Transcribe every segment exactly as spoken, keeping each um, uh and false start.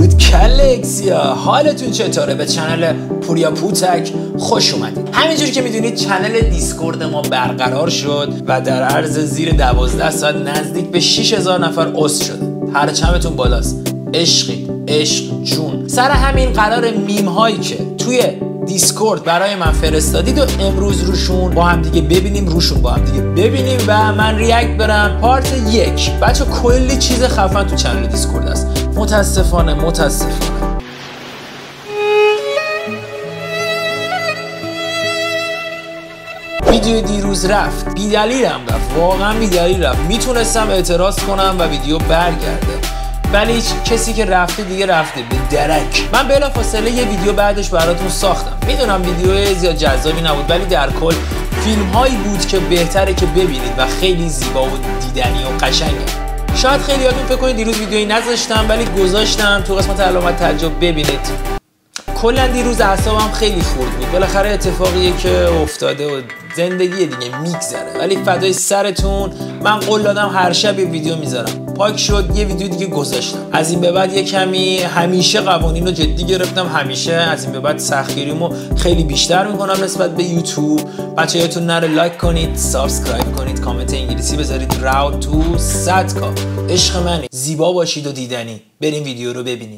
درود کلکسیا، حالتون چطوره؟ به چنل پوریا پوتک خوش اومدید. همینجوری که میدونید چنل دیسکورد ما برقرار شد و در عرض زیر دوازده ساعت نزدیک به شش هزار نفر عضو شده. پرچمتون بالاست. عشقی، عشق، جون. سر همین قرار میم هایی که توی دیسکورد برای من فرستادید و امروز روشون با هم دیگه ببینیم روشون با هم دیگه ببینیم و من ریاکت برم. پارت یک. بچه کلی چیز خفن تو چنل دیسکورد است. متاسفانه متاسفانه ویدیو دیروز رفت، بی دلیل هم رفت، واقعا بی دلیل رفت. میتونستم اعتراض کنم و ویدیو برگرده، ولی کسی که رفته دیگه رفته به درک. من بلافاصله یه ویدیو بعدش براتون ساختم. میدونم ویدیو زیاد جذابی نبود، ولی در کل فیلم هایی بود که بهتره که ببینید و خیلی زیبا و دیدنی و قشنگه. شاید خیلیاتون فکر کنید دیروز ویدیویی نذاشتم، ولی گذاشتم تو قسمت علامت تعجب ببینید. کلا دیروز اعصابم خیلی خورد بود. بالاخره اتفاقیه که افتاده و زندگی دیگه میگذره، ولی فدای سرتون. من قول دادم هر شب یه ویدیو میذارم. پاک شد یه ویدیو دیگه گذاشتم. از این به بعد یه کمی همیشه قوانین رو جدی گرفتم. همیشه از این به بعد سختگیریمو خیلی بیشتر میکنم نسبت به یوتیوب. بچه‌هاتون نره لایک کنید، سابسکرایب کنید، کامنت انگلیسی بذارید. راود تو صد کا. عشق منی. زیبا باشید و دیدنی. بریم ویدیو رو ببینیم.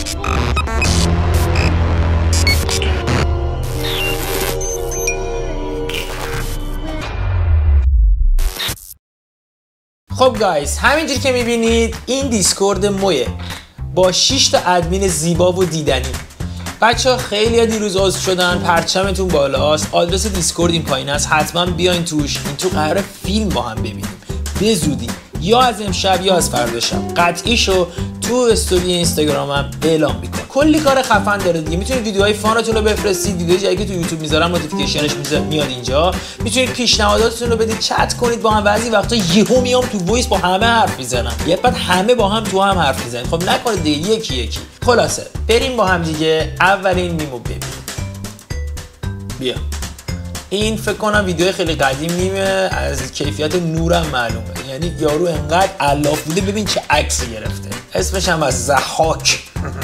خب گایز، همینجوری که میبینید این دیسکورد مویه با شش تا ادمین زیبا و دیدنی. بچه ها خیلی ها دیروز عضو شدن، پرچمتون بالاست، آدرس دیسکورد این پایین است، حتما بیاین توش. این تو قراره فیلم با هم ببینیم به زودی، یا از امشب یا از فردا شب. قطعیشو تو استوری اینستاگرامم اعلام میکنم. کلی کار خفن داره دیگه. میتونید ویدیوهای فانتون رو بفرستید، ویدیوی جدیدی که تو یوتیوب میذارم نوتیفیکیشنش میاد اینجا. میتونید پیشنهاداتتون رو بدید، چت کنید با هم. بعضی وقتا یهو میام تو وایس با همه حرف میزنم، یه بعد همه با هم تو هم حرف میزنید. خب نکنید دیگه، یکی یکی. خلاصه بریم با هم دیگه اولین میمو ببینیم. بیا. این فکر کنم ویدیو خیلی قدیم نیمه، از کیفیت نورم معلومه. یعنی یارو انقدر الاف بوده. ببین چه عکسی گرفته. اسمش هم از ضحاک.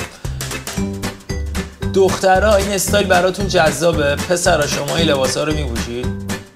دخترها این استایل براتون جذابه؟ پسرا شما این لباسا رو میپوشید؟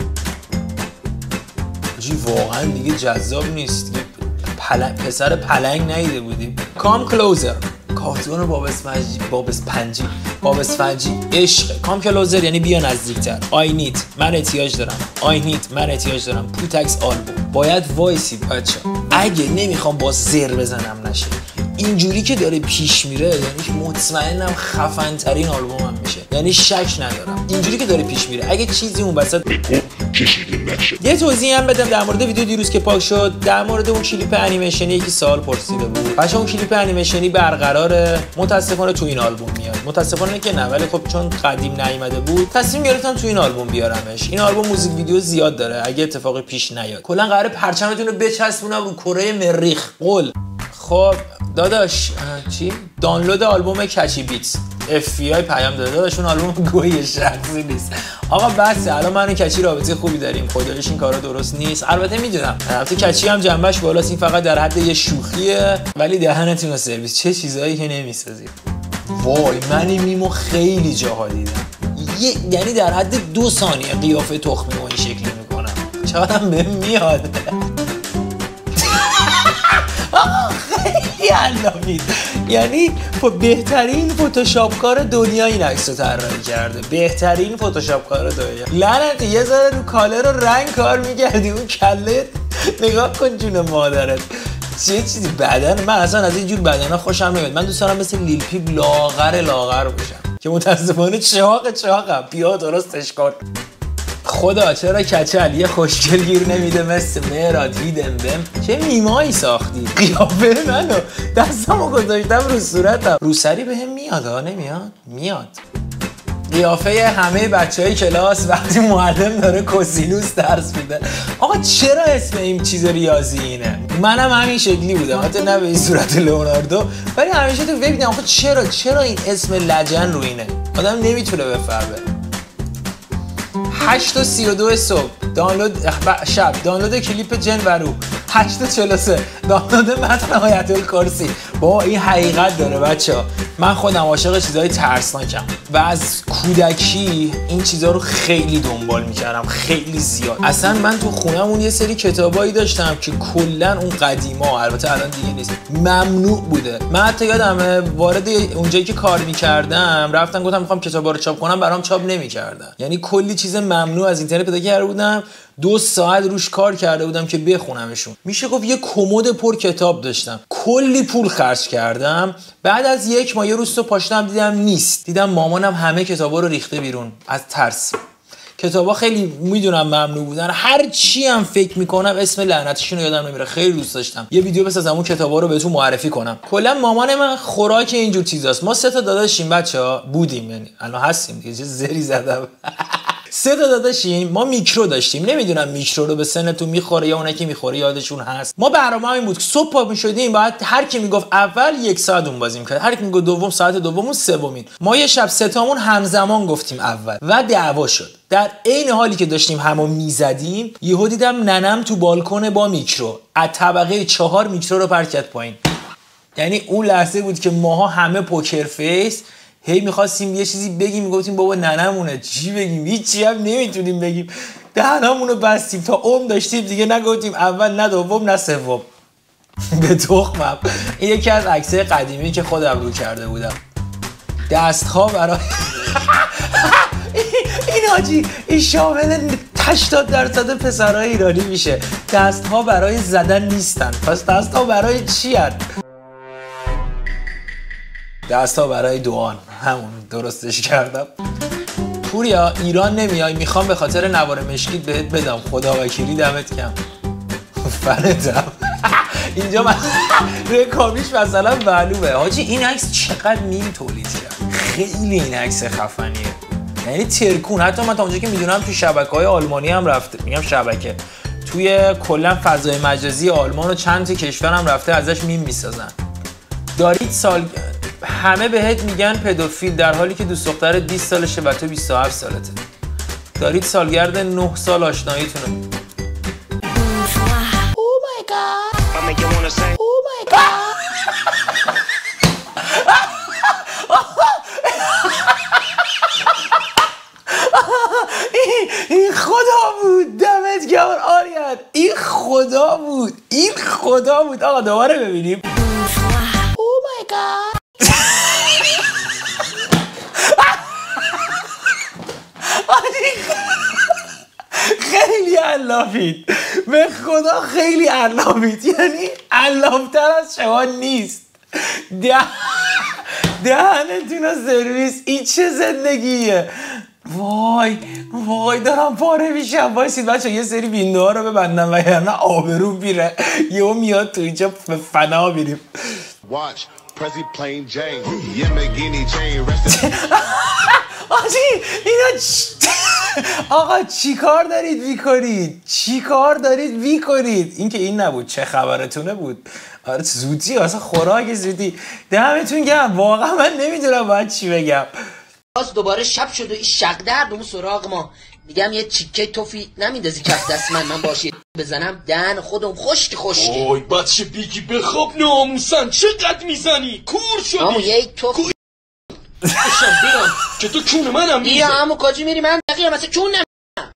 جی واقعا دیگه جذاب نیست. پلنگ، پسر پلنگ ندیده بودیم. کام کلوزر، کارتون باب اسفنجی، باب اسفنجی، باب اسفنجی. عشق. کام کلوزر یعنی بیا نزدیکتر. آی نیت، من احتیاج دارم. آی نیت، من احتیاج دارم. پوتکس آلبوم. باید وایسید بچه. اگه نمیخوام با زر بزنم نشه، اینجوری که داره پیش میره یعنی مطمئنم خفن ترین آلبومم میشه. یعنی شک ندارم. اینجوری که داره پیش میره اگه چیزی اون وسط کشیده نشه. یه توضیح هم بدم در مورد ویدیو دیروز که پاک شد. در مورد اون کلیپ انیمیشنی یکی سوال پرسیده بود. بچه‌ها اون کلیپ انیمیشنی برقراره. متاسفانه تو این آلبوم میاد. متاسفانه که نه، ولی خب چون قدیم نیومده بود تصمیم گرفتم تو این آلبوم بیارمش. این آلبوم موزیک ویدیو زیاد داره اگه اتفاقی پیش نیاد. کلا قراره پرچمتون رو بچسبونم رو کره مریخ. قول. خب داداش چی؟ دانلود آلبوم کچی بیتس. اف بی آی پیام داده داداش اون آلبوم گوی شخصی نیست. آقا بس الان من و کچی رابطه خوبی داریم. خداییش این کارا درست نیست. البته میدونم البته کچی هم جنبش بالاست، این فقط در حد یه شوخیه، ولی دهنتون رو سرویس. چه چیزایی که نمیسازید. وای من این میمو خیلی جاها دیدم. یه یعنی در حد دو ثانیه قیافه تخمی و این شکلی میکنم. چقدرم بهم میاد. خیلی علامید. یعنی بهترین فتوشاپ کار دنیا این عکس رو طراحی کرده. بهترین فتوشاپ کار دنیا. لعنتی یه ذره رو کالر رو رنگ کار میکردی. اون کله نگاه کن جون مادرت. چه چیزی بدن من اصلا از اینجور بدنا خوشم نمیاد. من دوست دارم مثل لیل پیپ لاغر لاغر باشم که متاسفانه چاق چاقم. بیا درستش کن. خدا چرا کچل یه خوشگل گیر نمیده مثل مهراد هیدن بم. چه میمایی ساختی. قیافه منو دستمو گذاشتم رو صورتم. روسری بهم میاد ها؟ نمیاد؟ میاد. قیافه همه بچهای کلاس وقتی معلم داره کوسینوس درس میده. آقا چرا اسم این چیز ریاضی اینه؟ منم همین شکلی بودم، حتی نه به این صورت لئوناردو، ولی همیشه تو فکر می‌کردم آقا چرا چرا این اسم لجن رو اینه؟ آدم نمیتونه بفهمه. هشت و سی و دو صبح دانلود شب دانلود کلیپ جن و رو هشت و چهل و سه دانلود متن آیت الکرسی. با این حقیقت داره بچه‌ها، من خودم عاشق چیزای ترسناکم و از کودکی این چیزا رو خیلی دنبال میکردم، خیلی زیاد. اصلا من تو خونمون یه سری کتابایی داشتم که کلا اون قدیما، البته الان دیگه نیست، ممنوع بوده. من حتی یادمه وارد اونجایی که کار میکردم رفتم گفتم میخوام کتابا رو چاپ کنم، برام چاپ نمیکردن. یعنی کلی چیز ممنوع از اینترنت پیدا کرده بودم، دو ساعت روش کار کرده بودم که بخونمشون. میشه گفت یه کمد پر کتاب داشتم، کلی پول خرج کردم. بعد از یک ماه یه روز تو پاشتم دیدم نیست، دیدم مامانم همه کتابا رو ریخته بیرون از ترس. کتابا خیلی میدونم ممنوع بودن، هر چی هم فکر میکنم اسم لعنتشون رو یادم نمیره. خیلی دوست داشتم یه ویدیو بسازم اون کتابا رو بهتون معرفی کنم. کلا مامان من خوراک اینجور چیزاست. ما سه تا داداشیم بچه‌ها، بودیم یعنی الان هستیم دیگه، چه زری زدم. سه تا داداشیم، ما میکرو داشتیم. نمیدونم میکرو رو به سنتون میخوره یا اونایی که میخوره یادشون هست. ما برنامه این بود که صبح پا میشدیم، بعد هر کی میگفت اول یک ساعت اون بازی میکرد، هر کی میگفت دوم ساعت دومون سومین. ما یه شب سه تامون همزمان گفتیم اول و دعوا شد. در عین حالی که داشتیم همو میزدیم یهو دیدم ننم تو بالکن با میکرو از طبقه چهار میکرو رو پرت کرد پایین. یعنی اون لحظه بود که ماها همه پوکر فیس هی میخواستیم یه چیزی بگیم، میگفتیم بابا ننمونه، چی بگیم؟ هیچی هم نمیتونیم بگیم، دهنمونو بستیم تا عمر داشتیم دیگه نگفتیم اول نه دوم نه سوم. به تخمم. این یکی از عکسای قدیمی که خودم رو کرده بودم. دستها برای این حاجی این شامل هشتاد درصد پسرای ایرانی میشه. دستها برای زدن نیستن، پس دستها برای چی هست؟ دستا برای دوان. همون درستش کردم. پوریا ایران نمیای، میخوام به خاطر نوار مشکیت بهت بدم، خدا وکیلی دمت کم. فردم اینجا من رکابیش مثلا معلومه. حاجی این عکس چقدر میم تولید کرد، خیلی این عکس خفنیه، یعنی ترکون. حتی من تا اونجا که میدونم تو شبکه‌های آلمانی هم رفته، میگم شبکه، توی کلا فضای مجازی آلمان و چند تا کشور هم رفته ازش میم میسازن. دارید سال همه بهت میگن پدوفیل در حالی که دوست دخترت بیست سالشه و تو بیست و هفت سالته. دارید سالگرد نه سال آشناییتونه. Oh my god. Oh my god. این خدا بود، دمت گرم آریان، این خدا بود، این خدا بود. آقا دوباره ببینیم. Oh my god. خیلی علافید، به خدا خیلی علافید، یعنی علافتر از شما نیست. ده دهنتون سرویس، این چه زندگیه؟ وای وای دارم پاره میشم. وایسید بچه یه سری ویندو ها رو ببندم و یعنی آبرو میره، یهو میاد تو اینجا به فنا میریم. آجی اینا آقا چی کار دارید میکنید؟ چی کار دارید میکنید؟ این که این نبود، چه خبرتونه بود؟ آره زودی، اصلا خوراک زودی. دمتون گرم، واقعا من نمیدونم باید چی بگم. باز دوباره شب شد و این شق درد اون سراغ ما. میگم یه چیکه توفی نمیندازی کف دست من، من باشی بزنم دهن خودم خشک خشکی. وای بچه بیگی بخواب ناموسن، چقدر میزنی؟ کور شدی. امو یک توفی بشم برم که تو کون منم میزن. بیا امو کجی میری؟ من دقیقه مثل کون نم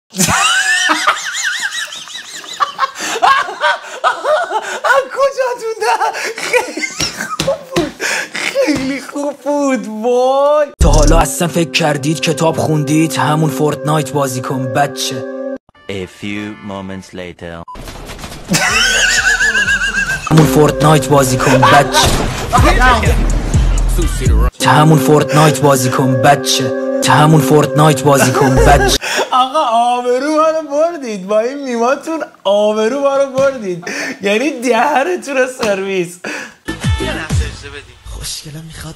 کجاتون ده؟ خیلی خوب بود، خیلی خوب بود. وای تا حالا اصلا فکر کردید کتاب خوندید همون فورتنایت بازی کن بچه؟ A few moments later. همون فورتنایت بازی کن بچه. تا همون فورتنایت بازی کن بچه. تا همون فورتنایت بازی کن بچه. آقا آبرو ما رو بردید با این میماتون، آبرو ما رو بردید، یعنی دهنتون رو سرویس. خوشگلم میخواد.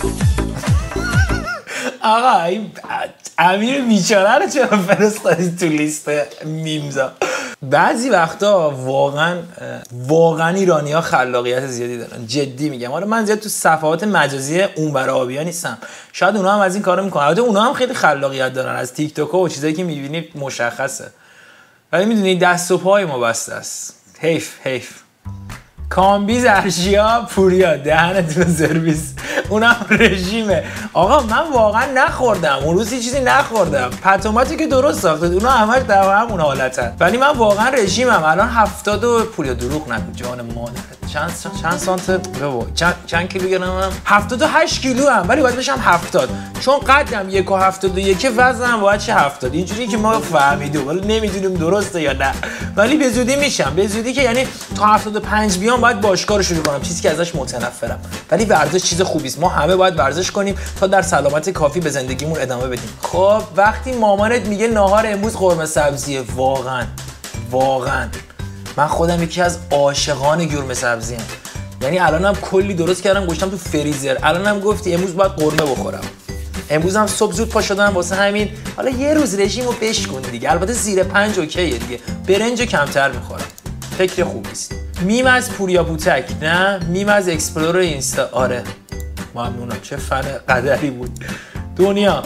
آقا این امیر بیچاره رو چرا فرستادید تو لیست میمزا؟ بعضی وقتا واقعا واقعا ایرانی ها خلاقیت زیادی دارن، جدی میگم. حالا من زیاد تو صفحات مجازی اونور آبیا نیستم، شاید اونا هم از این کارو میکنن، البته اونا هم خیلی خلاقیت دارن، از تیک توک و چیزایی که میبینید مشخصه. ولی میدونی دست و پای ما بسته است. حیف حیف. کامبیز ارشیا پوریا دهنتون سرویس، اونم رژیمه. آقا من واقعا نخوردم اون روز، چیزی نخوردم. پتوماتی که درست ساخته اونا همش در همون حالتن، ولی من واقعا رژیمم. الان هفتاد و پوریا دروغ نگو جان مادرت. چند چند سانت بابا چند چند کیلوگرمم؟ هفتاد و هشت کیلو ام، ولی باید بشم هفتاد، چون قدم یک و هفتاد و یک، وزنم باید شه هفتاد. اینجوری که ما فهمیدیم، ولی نمیدونیم درسته یا نه. ولی به زودی میشم، به زودی که یعنی تا هفتاد و پنج بیام باید باشگاه رو شروع کنم، چیزی که ازش متنفرم. ولی ورزش چیز خوبی است، ما همه باید ورزش کنیم تا در سلامت کافی به زندگیمون ادامه بدیم. خب وقتی مامانت میگه ناهار امروز قرمه سبزیه، واقعا واقعا من خودم یکی از عاشقان قرمه سبزی ام. یعنی الانم کلی درست کردم گوشتم تو فریزر. الانم گفتی امروز باید قرمه بخورم. امروز هم صبح زود پا شدم واسه همین. حالا یه روز رژیمو بشکن دیگه. البته زیر پنج اوکیه دیگه. برنج کمتر میخورم. فکر خوبی است. میم از پوریا بوتک، نه میم از اکسپلور اینستا. آره ممنونم، چه فن قدری بود. دنیا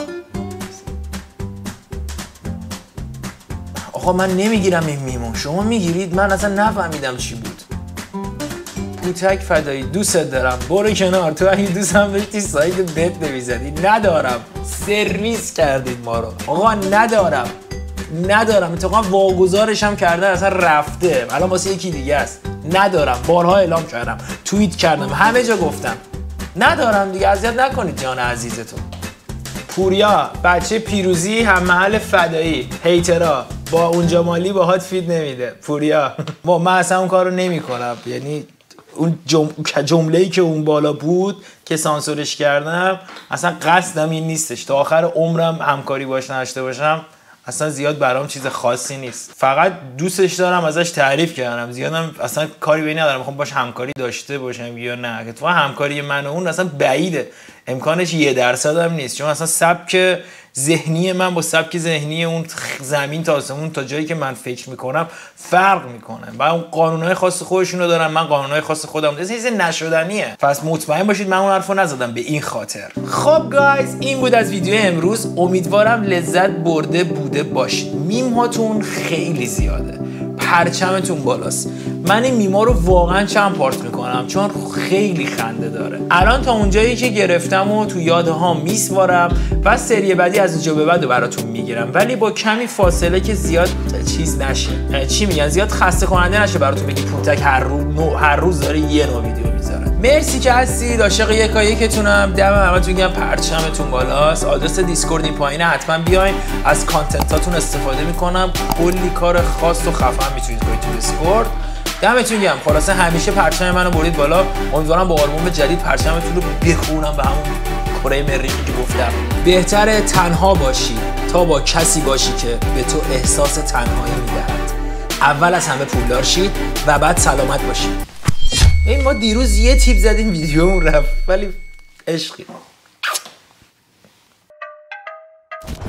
آقا من نمیگیرم این میمون، شما میگیرید؟ من اصلا نفهمیدم چی بود. بوتک فدایی، دوست دارم، برو کنار. تو اگه دوستم داشتی ساید بت نمیزدی. ندارم، سرویس کردید ما رو. آقا ندارم ندارم اتفاقا واگذارش هم کردن، اصلا رفته، الان واسه یکی دیگه است. ندارم، بارها اعلام کردم، توییت کردم، همه جا گفتم ندارم دیگه. اذیت نکنید جان عزیزتون. پوریا بچه پیروزی هم محل فدایی، هیترا با اونجا مالی باهات فید نمیده. پوریا با من اصلا اون کارو نمیکنم. یعنی اون جم... جمله‌ای که اون بالا بود که سانسورش کردم، اصلا قصدم این نیستش. تا آخر عمرم همکاری باش نداشته باشم، اصلا زیاد برام چیز خاصی نیست. فقط دوستش دارم، ازش تعریف کردم، زیادم اصلا کاری به این ندارم میخوام باش همکاری داشته باشم یا نه. اتفاقا همکاری من و اون اصلا بعیده، امکانش یه درصد هم نیست، چون اصلا سبک ذهنی من با سبک ذهنی اون زمین تا آسمون تا جایی که من فکر میکنم فرق میکنه. و اون قانونهای خاص خودشونو دارن، من قانونهای خاص خودم دارم. چیز نشدنیه. پس مطمئن باشید من اون حرفو نزدم به این خاطر. خب گایز این بود از ویدیو امروز. امیدوارم لذت برده بوده باشید. میم هاتون خیلی زیاده، پرچمتون بالاست. من این میما رو واقعا چند پارت میکنم چون خیلی خنده داره. الان تا اونجایی که گرفتم و تو یادها میسوارم و سری بعدی از اینجا به بعد براتون میگیرم، ولی با کمی فاصله که زیاد چیز نشه، چی میگن، زیاد خسته کننده نشه براتون بگی پوتک هر روز نو هر روز داره یه نوع ویدیو میذاره. مرسی که هستید، عاشق یکا یکتونم. دم همتون گرم، پرچمتون بالاست. آدرس دیسکورد این پایینه، حتما بیاین. از کانتنتاتون استفاده میکنم، کلی کار خاص و خفن میتونید کنید تو دیسکورد. دمتون گرم. خلاصه همیشه پرچم منو برید بالا. امیدوارم با آلبوم جدید پرچمتون رو بخونم به همون کره مریخی که گفتم. بهتره تنها باشی تا با کسی باشی که به تو احساس تنهایی میدهد. اول از همه پولدار شید و بعد سلامت باشید. این ما دیروز یه تیپ زدیم ویدیومون رفت، ولی عشقی.